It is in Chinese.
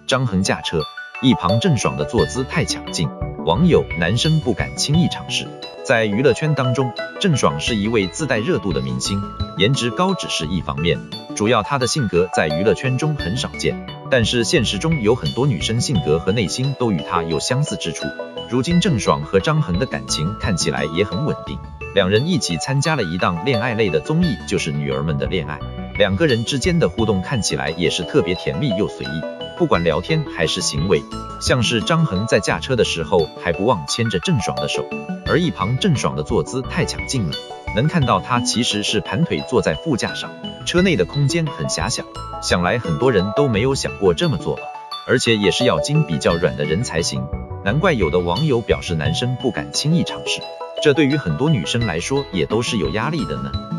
张恒驾车，一旁郑爽的坐姿太抢镜，网友男生不敢轻易尝试。在娱乐圈当中，郑爽是一位自带热度的明星，颜值高只是一方面，主要她的性格在娱乐圈中很少见，但是现实中有很多女生性格和内心都与她有相似之处。如今郑爽和张恒的感情看起来也很稳定，两人一起参加了一档恋爱类的综艺，就是《女儿们的恋爱》，两个人之间的互动看起来也是特别甜蜜又随意，不管聊天还是行为，像是张恒在驾车的时候还不忘牵着郑爽的手，而一旁郑爽的坐姿太抢镜了，能看到她其实是盘腿坐在副驾上，车内的空间很狭小，想来很多人都没有想过这么做吧，而且也是要筋比较软的人才行，难怪有的网友表示男生不敢轻易尝试，这对于很多女生来说也都是有压力的呢。